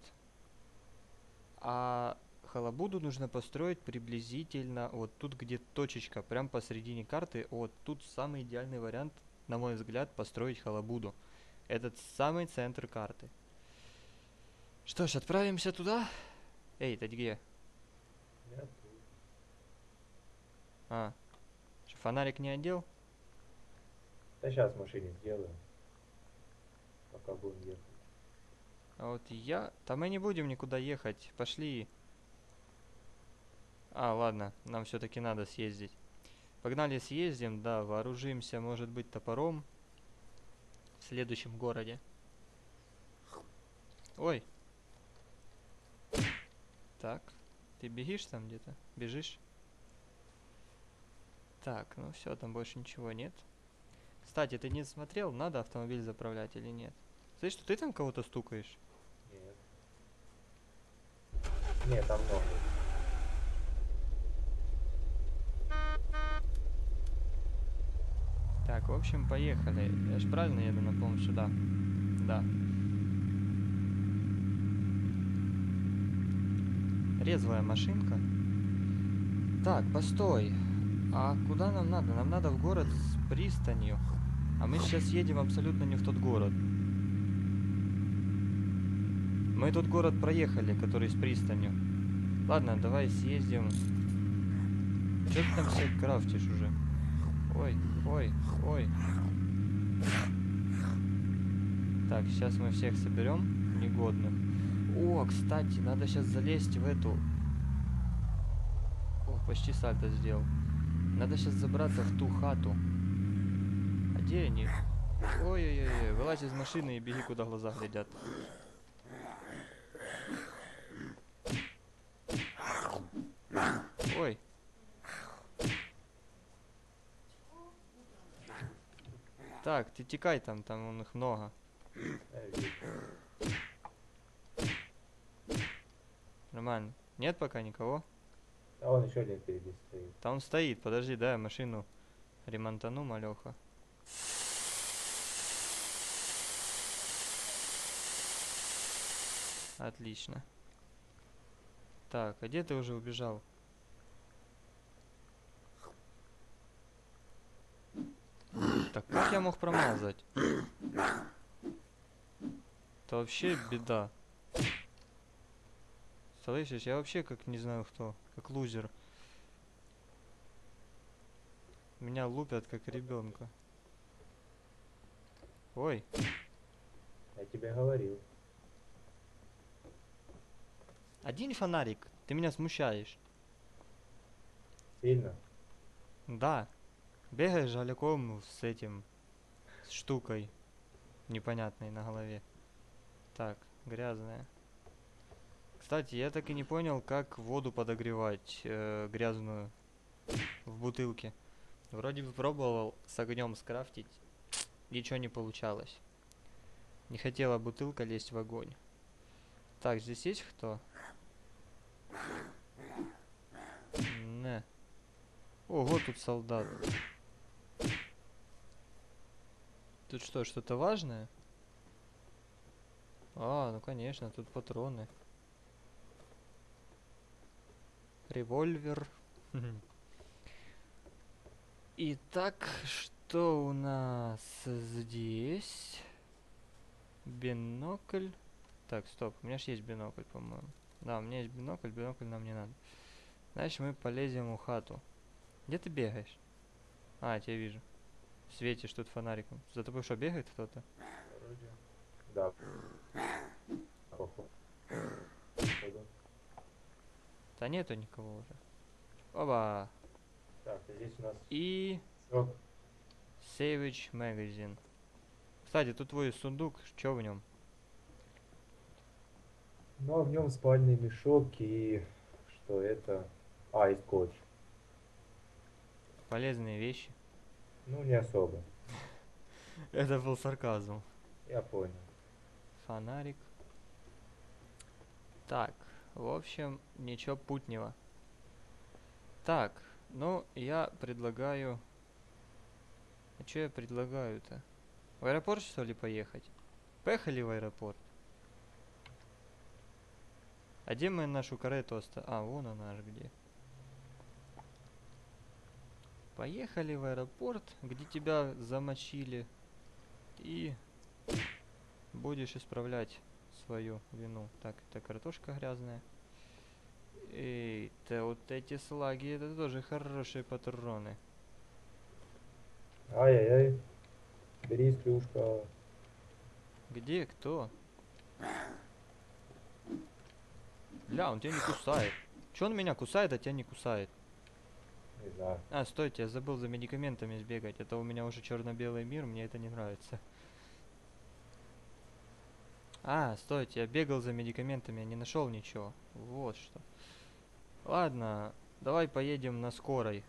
А халабуду нужно построить приблизительно вот тут, где точечка, прям посередине карты. Вот тут самый идеальный вариант, на мой взгляд, построить халабуду. Этот самый центр карты. Что ж, отправимся туда. Эй, ты где? Я тут. А, что, фонарик не одел? Да сейчас в машине сделаю. Пока будем ехать. А вот я... Там мы не будем никуда ехать. Пошли. А, ладно, нам все-таки надо съездить. Погнали съездим, да, вооружимся, может быть, топором. В следующем городе. Ой. Так, ты бегишь там где-то? Бежишь? Так, ну все, там больше ничего нет. Кстати, ты не смотрел, надо автомобиль заправлять или нет? Слышь, что ты там кого-то стукаешь? Нет. Нет, там много. Так, в общем, поехали. Я ж правильно еду на помощь сюда? Да. Резвая машинка. Так, постой. А куда нам надо? Нам надо в город с пристанью. А мы сейчас едем абсолютно не в тот город. Мы тот город проехали, который с пристанью. Ладно, давай съездим. Че ты там все крафтишь уже? Ой, ой, ой. Так, сейчас мы всех соберем негодных. О, кстати, надо сейчас залезть в эту... О, почти сальто сделал. Надо сейчас забраться в ту хату. А где они? Ой-ой-ой, вылазь из машины и беги, куда глаза глядят. Ой. Так, ты текай там, там у них много. Я вижу. Нормально. Нет пока никого? А вон еще один впереди стоит. Там он стоит, подожди, да, я машину ремонтану, малеха. Отлично. Так, а где ты уже убежал? Так как я мог промазать? Это вообще беда. Слышишь, я вообще как не знаю кто. Как лузер. Меня лупят как ребенка. Ой, Я тебе говорил. один фонарик. Ты меня смущаешь. Сильно? Да. Бегаешь жаляком с этим. С штукой. Непонятной на голове. Так, грязная. Кстати, я так и не понял, как воду подогревать э, грязную в бутылке. Вроде бы пробовал с огнем скрафтить. Ничего не получалось. Не хотела бутылка лезть в огонь. Так, здесь есть кто? Не. Ого, тут солдат. Тут что, что-то важное? А, ну конечно, тут патроны. Револьвер. Итак, что у нас здесь? Бинокль. Так, стоп, у меня же есть бинокль, по-моему. Да, у меня есть бинокль, бинокль нам не надо. Значит, мы полезем в хату. Где ты бегаешь? А, я тебя вижу. Светишь тут фонариком. За тобой что, бегает кто-то? Вроде. Да. Походу. Да нету никого уже. Оба. Так, а здесь у нас И срок. Savage Magazine. Кстати, тут твой сундук, что в нем? Ну, а в нем спальный мешок и что это? А, и скотч. Полезные вещи. Ну, не особо. Это был сарказм. Я понял. Фонарик. Так, в общем, ничего путнего. Так, ну, я предлагаю... А что я предлагаю-то? В аэропорт, что ли, поехать? Поехали в аэропорт. А где мы нашу карету оставили? А, вон она аж где. Поехали в аэропорт, где тебя замочили. И будешь исправлять свою вину. Так, это картошка грязная. И это вот эти слаги, это тоже хорошие патроны. Ай-яй-яй. Бери, стрюшка. Где кто? Бля, он тебя не кусает. Че он меня кусает, а тебя не кусает? Не знаю. А, стойте, я забыл за медикаментами сбегать. Это у меня уже черно-белый мир, мне это не нравится. А, стойте, я бегал за медикаментами, я не нашел ничего. Вот что. Ладно, давай поедем на скорой.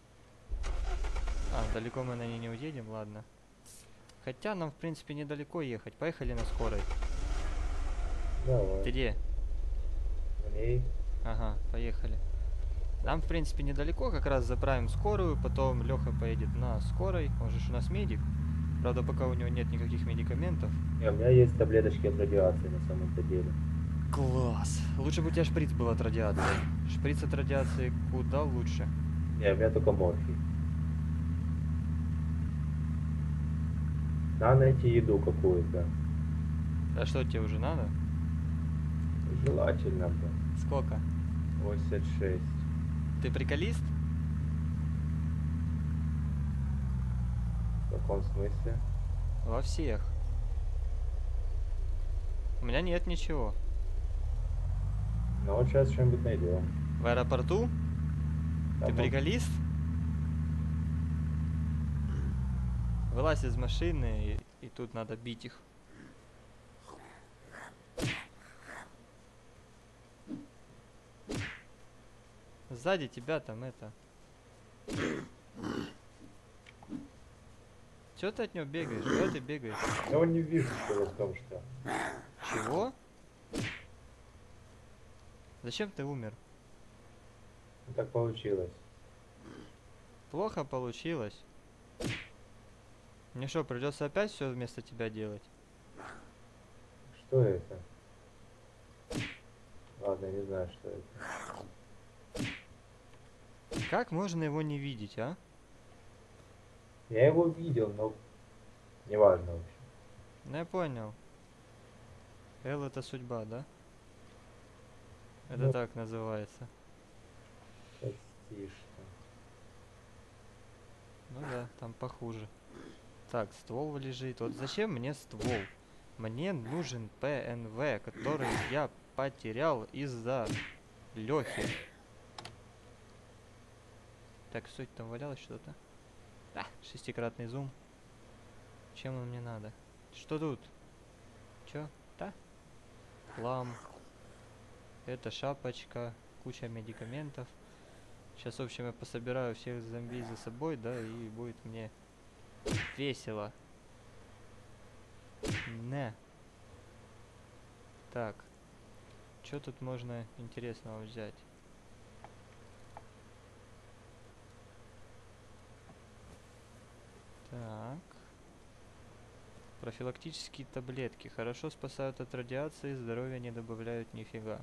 А, далеко мы на ней не уедем, ладно. Хотя нам, в принципе, недалеко ехать. Поехали на скорой. Давай. Ты где? В ней. Ага, поехали. Нам, в принципе, недалеко, как раз заправим скорую, потом Леха поедет на скорой. Он же ж у нас медик. Правда, пока у него нет никаких медикаментов. Не, у меня есть таблеточки от радиации на самом-то деле. Класс. Лучше бы у тебя шприц был от радиации. Шприц от радиации куда лучше. Не, у меня только морфий. Надо найти еду какую-то. А что тебе уже надо? Желательно бы. Сколько? восемьдесят шесть. Ты приколист? В каком смысле? Во всех. У меня нет ничего. Ну вот сейчас что-нибудь найдем. В аэропорту? Там Ты вот- приколист? Вылазь из машины, и, и тут надо бить их. Сзади тебя там это. Чё ты от него бегаешь? Куда ты бегаешь? Я его не вижу, дело в том, что... Чего? Зачем ты умер? Ну, так получилось. Плохо получилось. Мне что, придется опять все вместо тебя делать? Что это? Ладно, я не знаю, что это. Как можно его не видеть, а? Я его видел, но неважно вообще. Ну я понял. Эл это судьба, да? Это Ну, так называется. почти что. Ну да, там похуже. Так, ствол лежит. Вот зачем мне ствол? Мне нужен ПНВ, который я потерял из-за Лехи. Так, что это там валялось что-то? А, шестикратный зум. Чем он мне надо? Что тут? Чё? Да? Хлам. Это шапочка. Куча медикаментов. Сейчас, в общем, я пособираю всех зомби за собой, да, и будет мне весело. Не. Так. Что тут можно интересного взять? Так. Профилактические таблетки. Хорошо спасают от радиации, здоровья не добавляют нифига.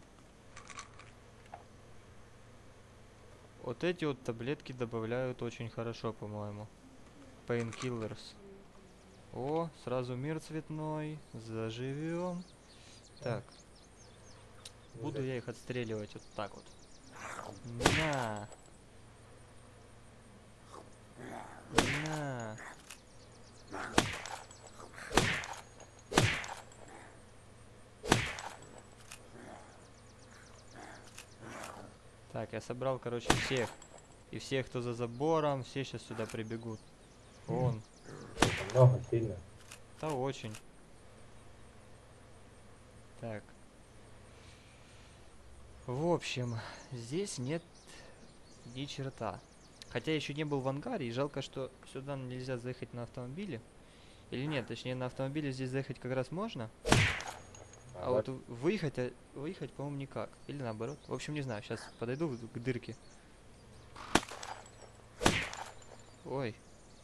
Вот эти вот таблетки добавляют очень хорошо, по-моему. Painkillers. О, сразу мир цветной. Заживем. Так. Буду я их отстреливать вот так вот. На. На. Так, я собрал, короче, всех. И всех, кто за забором, все сейчас сюда прибегут. Вон. Много, сильно. Да очень. Так. В общем, здесь нет ни черта. Хотя еще не был в ангаре, и жалко, что сюда нельзя заехать на автомобиле. Или нет, точнее на автомобиле здесь заехать как раз можно. А вот выехать, а, выехать, по-моему, никак. Или наоборот. В общем, не знаю, сейчас подойду к дырке. Ой.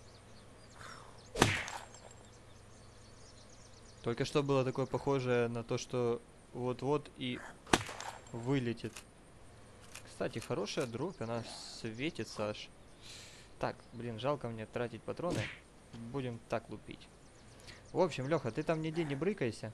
Только что было такое похожее на то, что вот-вот и вылетит. Кстати, хорошая дробь, она светится аж. Так, блин, жалко мне тратить патроны. Будем так лупить. В общем, Леха, ты там нигде не брыкайся.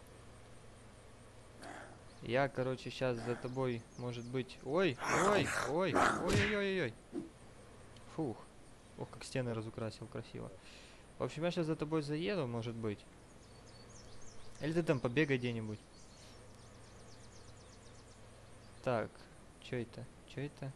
Я, короче, сейчас за тобой, может быть... Ой, ой, ой, ой-ой-ой-ой. Фух. Ох, как стены разукрасил красиво. В общем, я сейчас за тобой заеду, может быть. Или ты там побегай где-нибудь. Так, что это? Что это?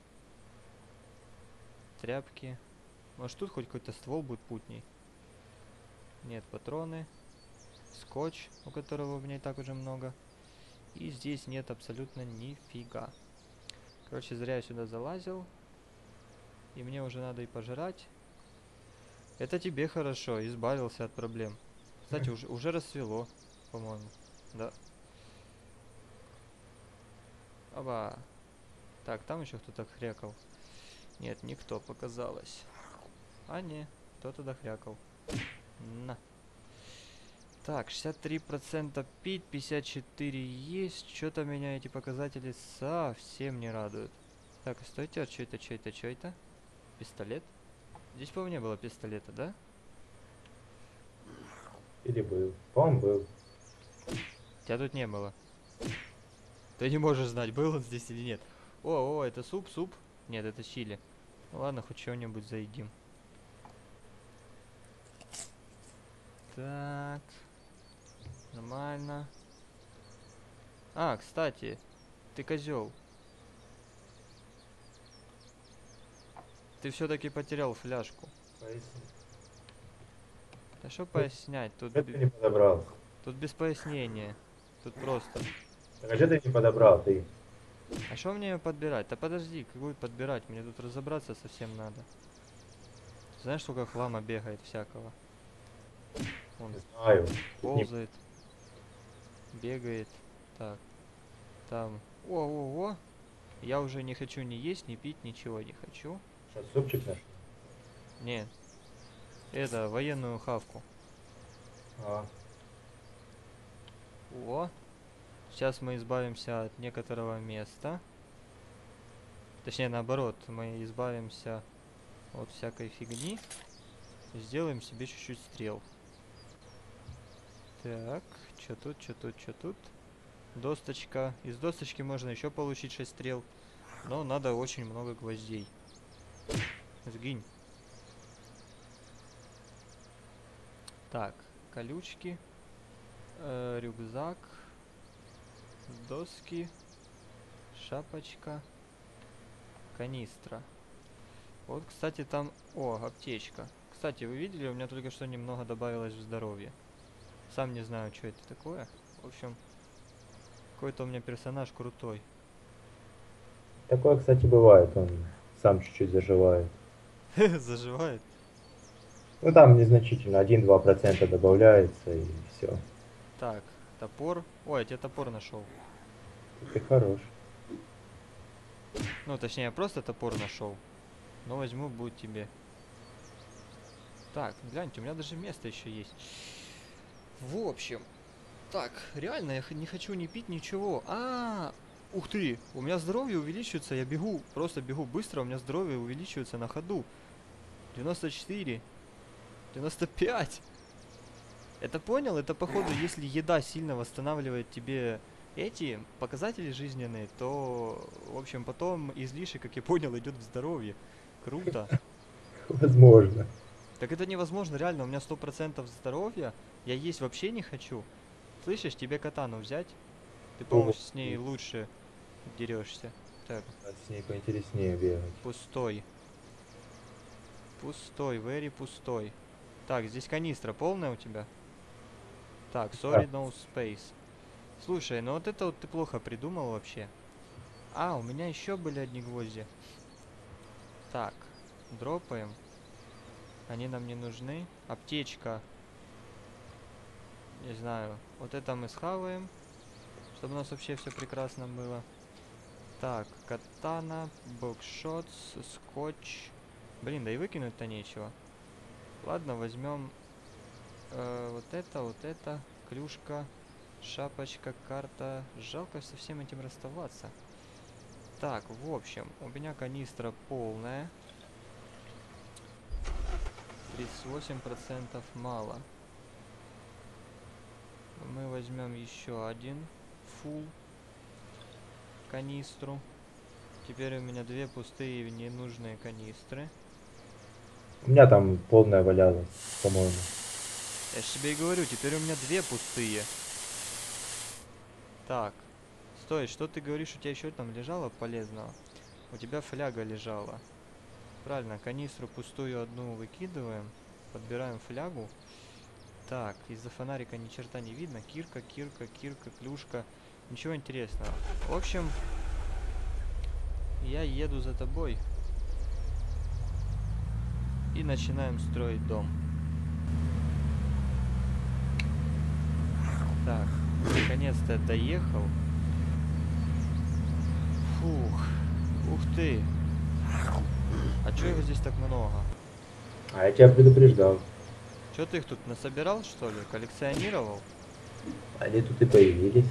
Тряпки. Может, тут хоть какой-то ствол будет путней? Нет, патроны. Скотч, у которого у меня и так уже много. И здесь нет абсолютно нифига. Короче, зря я сюда залазил. И мне уже надо и пожрать. Это тебе хорошо, избавился от проблем. Кстати, уже, уже рассвело, по-моему. Да. Оба. Так, там еще кто-то хрякал. Нет, никто, показалось. А не, кто-то дохрякал. На. Так, шестьдесят три процента пить, пятьдесят четыре есть. Что-то меня эти показатели совсем не радуют. Так, стойте, а что это, что это, что это? Пистолет? Здесь, по-моему, не было пистолета, да? Или был. По-моему, был. Тебя тут не было. Ты не можешь знать, был он здесь или нет. О, о, это суп, суп? Нет, это чили. Ну ладно, хоть что-нибудь заедим. Так. Нормально. А, кстати, ты козел. Ты все-таки потерял фляжку. Поясни. Да что пояснять? Тут, Что ты бе- не подобрал? тут без пояснения. Тут просто. Так а что ты не подобрал, ты? А что мне её подбирать? Да подожди, как будет подбирать? Мне тут разобраться совсем надо. Знаешь, сколько хлама бегает всякого? Он Не знаю. Тут не... ползает, бегает. Так, там. О-о-о! Я уже не хочу ни есть, ни пить, ничего не хочу. Что, супчик наш? Нет. Это, военную хавку. А, О! Сейчас мы избавимся от некоторого места. Точнее, наоборот, мы избавимся от всякой фигни. И сделаем себе чуть-чуть стрел. Так, что тут, что тут, что тут? Досточка. Из досточки можно еще получить шесть стрел. Но надо очень много гвоздей. Сгинь. Так, колючки. Э, рюкзак. Доски. Шапочка. Канистра. Вот, кстати, там... О, аптечка. Кстати, вы видели, у меня только что немного добавилось в здоровье. Сам не знаю, что это такое. В общем, какой-то у меня персонаж крутой. Такое, кстати, бывает, он сам чуть-чуть заживает. Заживает. Ну там незначительно, один-два процента добавляется и все. Так, топор. Ой, я тебе топор нашел. Ты хорош. Ну, точнее, я просто топор нашел. Но возьму, будет тебе. Так, гляньте, у меня даже место еще есть. В общем. Так, реально, я х- не хочу ни пить, ничего. А, ух ты, у меня здоровье увеличивается, я бегу, просто бегу быстро, у меня здоровье увеличивается на ходу. девяносто четыре. девяносто пять. Это понял? Это походу, если еда сильно восстанавливает тебе эти показатели жизненные, то, в общем, потом излишек, как я понял, идет в здоровье. Круто. Возможно. Так это невозможно, реально, у меня сто процентов здоровья, я есть вообще не хочу. Слышишь, тебе катану взять? Ты, по-моему, Ого. с ней лучше дерешься. Так, Надо с ней поинтереснее бегать. пустой. Пустой, very пустой. Так, здесь канистра полная у тебя? Так, sorry, no space. Слушай, ну вот это вот ты плохо придумал вообще. А, у меня еще были одни гвозди. Так, дропаем. Они нам не нужны. Аптечка. Не знаю. Вот это мы схаваем. Чтобы у нас вообще все прекрасно было. Так, катана, бокшот, скотч. Блин, да и выкинуть-то нечего. Ладно, возьмем э, вот это, вот это, клюшка, шапочка, карта. Жалко со всем этим расставаться. Так, в общем, у меня канистра полная. тридцать восемь процентов мало. Мы возьмем еще один фул канистру. Теперь у меня две пустые ненужные канистры. У меня там полная валялась, по-моему. Я ж тебе и говорю, теперь у меня две пустые. Так. Стой, что ты говоришь, у тебя еще там лежало полезного? У тебя фляга лежала. Правильно, канистру пустую одну выкидываем. Подбираем флягу. Так, из-за фонарика ни черта не видно. Кирка, кирка, кирка, клюшка. Ничего интересного. В общем, я еду за тобой. И начинаем строить дом. Так, наконец-то доехал. Фух, ух ты. А чё их здесь так много? А я тебя предупреждал. Чё ты их тут насобирал, что ли? Коллекционировал? Они тут и появились.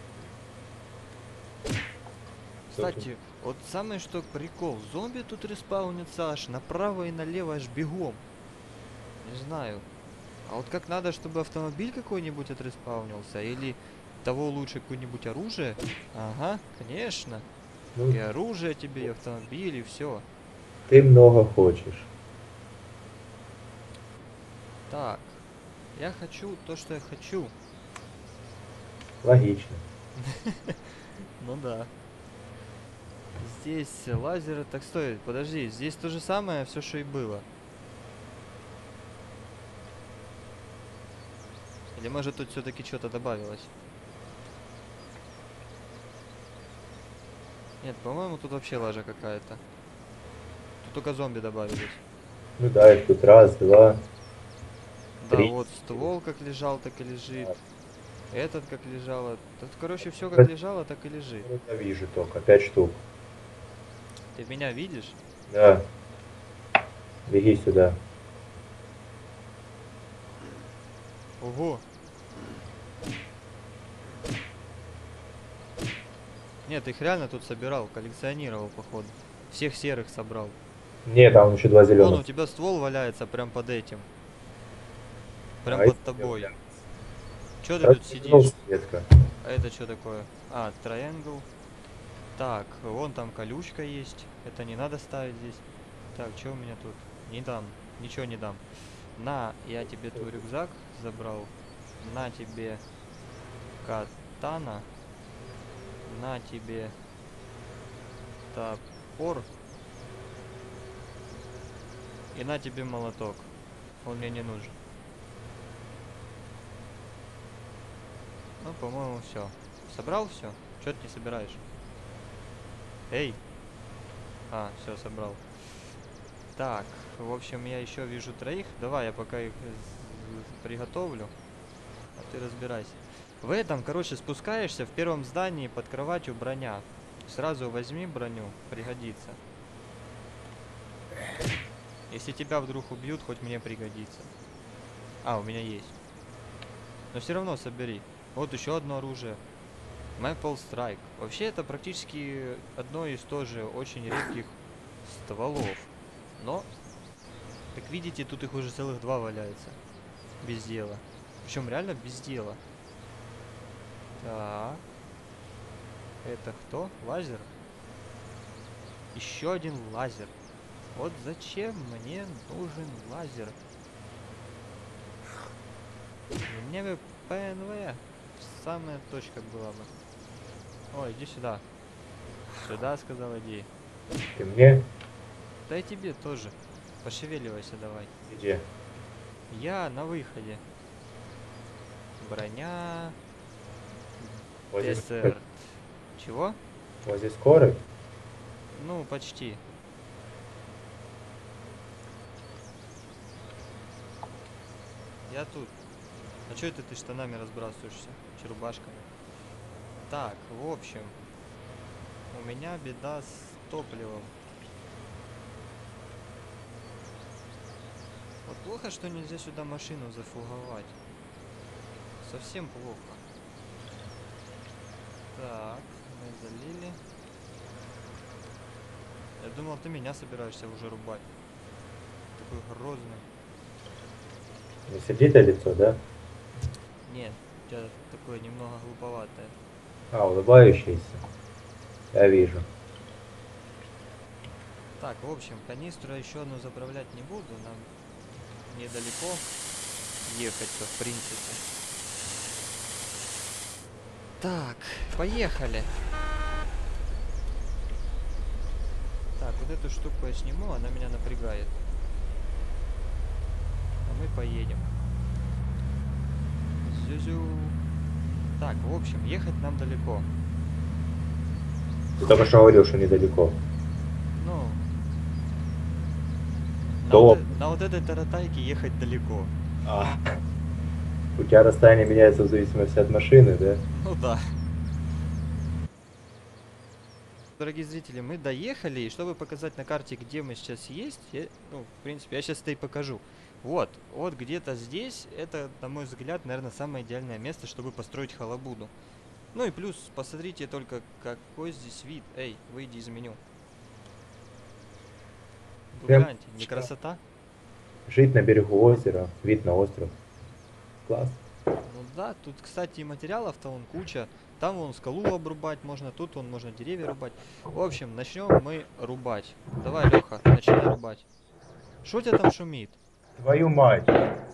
Кстати, вот самый что прикол, зомби тут респаунятся аж направо и налево, аж бегом. Не знаю. А вот как надо, чтобы автомобиль какой-нибудь отреспаунился, или того лучше какое-нибудь оружие? Ага, конечно. Ну, И оружие тебе, и автомобиль, и все. ты много хочешь. Так, я хочу то, что я хочу. Логично. Ну да. Здесь лазеры, так стой, подожди, здесь то же самое, все, что и было. Или может тут все-таки что-то добавилось? Нет, по-моему, тут вообще лажа какая-то. Тут только зомби добавились. Ну да, их тут раз, два. Да, Три. вот ствол как лежал, так и лежит. Да. Этот как лежало. Тут, короче, все как Вот. лежало, так и лежит. Я вижу только, пять штук. Ты меня видишь? Да. Беги сюда. Ого! Нет, их реально тут собирал, коллекционировал, походу. Всех серых собрал. Не, там еще два Вон у зеленых. тебя ствол валяется прям под этим. Прям А под эти тобой. зеленые. Чё ты тут Развернул сидишь? Светка. А это что такое? А, триангл. Так, вон там колючка есть. Это не надо ставить здесь. Так, что у меня тут? Не дам. Ничего не дам. На, я тебе твой рюкзак забрал. На тебе катана. На тебе топор. И на тебе молоток. Он мне не нужен. Ну, по-моему, все. Собрал все? Чё ты не собираешь? Эй! А, все, собрал. Так, в общем, я еще вижу троих. Давай, я пока их з- приготовлю. А ты разбирайся. В этом, короче, спускаешься в первом здании под кроватью броня. Сразу возьми броню, пригодится. Если тебя вдруг убьют, хоть мне пригодится. А, у меня есть. Но все равно собери. Вот еще одно оружие. Maple Strike. Вообще это практически одно из тоже очень редких стволов. Но, как видите, тут их уже целых два валяется. Без дела. Причем реально без дела. Так. Это кто? Лазер? Еще один лазер. Вот зачем мне нужен лазер? Мне бы ПНВ самая точка была бы. Ой, иди сюда. Сюда, сказал, иди. Ты мне? Да и тебе тоже. Пошевеливайся давай. Где? Я на выходе. Броня. Возле Десерт. Чего? Возле скорой? Ну, почти. Я тут. А чё это ты штанами разбрасываешься? Че рубашками? Так, в общем. У меня беда с топливом. Вот плохо, что нельзя сюда машину зафуговать. Совсем плохо. Так, мы залили. Я думал, ты меня собираешься уже рубать. Такой грозный. Не сердитое лицо, да? Нет, у тебя такое немного глуповатое. А, улыбающийся. Я вижу. Так, в общем, канистру я еще одну заправлять не буду. Нам недалеко ехать-то, в принципе. Так, поехали. Так, вот эту штуку я сниму, она меня напрягает. А мы поедем. Зю-зю. Так, в общем, ехать нам далеко. Ты только что говорил, что недалеко. Ну, на То- вот, э- на вот этой таратайке ехать далеко. А. У тебя расстояние меняется в зависимости от машины, да? Ну да. Дорогие зрители, мы доехали, и чтобы показать на карте, где мы сейчас есть, я- ну, в принципе, я сейчас это и покажу. Вот, вот где-то здесь, это, на мой взгляд, наверное, самое идеальное место, чтобы построить халабуду. Ну и плюс, посмотрите только, какой здесь вид. Эй, выйди из меню. Вы Прям гляньте, не что? красота? Жить на берегу озера, вид на остров. Класс. Ну да, тут, кстати, и материалов-то вон куча. Там вон скалу обрубать можно, тут вон можно деревья рубать. В общем, начнем мы рубать. Давай, Леха, начинай рубать. Что у тебя там шумит? Твою мать.